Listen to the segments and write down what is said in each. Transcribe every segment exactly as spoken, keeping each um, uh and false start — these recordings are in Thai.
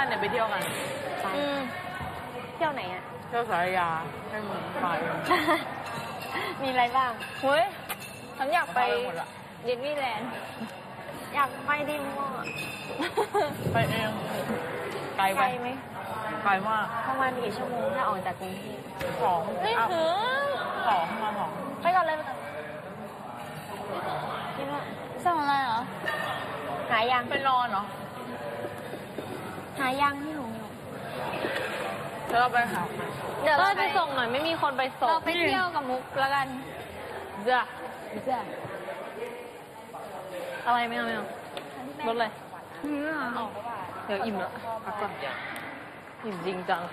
เดี๋ยวไปเที่ยวกันอืมเที่ยวไหนอ่ะเที่ยวสารยาให้มึงไปมีอะไรบ้างเฮ้ยฉันอยากไปดิสนีย์แลนด์อยากไปดิมอ่ะไปเองไกลไหมไกลมากประมาณกี่ชั่วโมงถ้าออกจากกรุงเทพสองไม่ถึงสองมาสองไปก่อนเลยคิดว่าสั่งอะไรเหรอหายังไปนอนเหรอหายังพี่หนูเดี๋ยวเราไปหาเดี๋ยวเราไปส่งหน่อยไม่มีคนไปส่งเราไปเที่ยวกับมุกแล้วกันจ้ะจ้ะอะไรไม่เอาไม่เอาลดเลยเดี๋ยวอิ่มแล้วพักก่อนอิ่มจริงจัง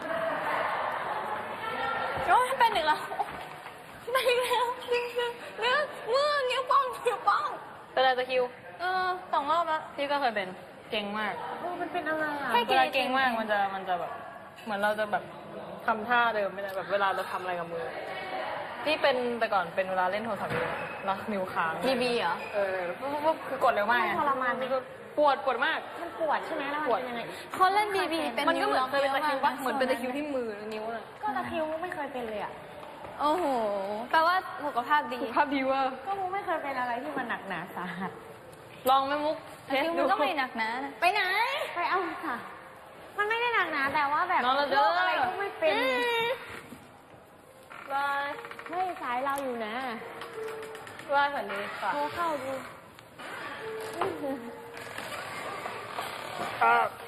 โอ้ยเป็นอีกแล้วไปอีกแล้วจริงจังเนื้อมือนิ้วป้องนิ้วป้องเป็นอะไรตะคิวเออสองรอบแล้วพี่ก็เคยเป็นเก่งมากเออมันเป็นอะไรอ่ะเวลาเก่งมากมันจะมันจะแบบเหมือนเราจะแบบทำท่าเดิมไม่ได้แบบเวลาเราทำอะไรกับมือที่เป็นแต่ก่อนเป็นเวลาเล่นโทรศัพท์แล้วนิ้วค้างบีบีเหรอเออปุ๊บคือกดเร็วมากทรมานไหมปวดปวดมากมันปวดใช่ไหมแล้วมันเป็นยังไงเขาเล่นบีบีเป็นมันก็เหมือนเคยเป็นตะคิวปะเหมือนเป็นตะคิวที่มือนิ้วน่ะก็ตะคิวไม่เคยเป็นเลยอ่ะโอ้โหแปลว่าสุขภาพดีสุขภาพดีว่าก็มุกไม่เคยเป็นอะไรที่มันหนักหนาสาหัสลองไหมมุกตะคิวมันก็ไม่หนักหนาไปไหนไปเอาค่ะมันไม่ได้หนักหนาแต่ว่าแบบโรคอะไรก็ไม่เป็นบายไม่สายเราอยู่นะบายฝันดีค่ะโทรเข้าดูครับ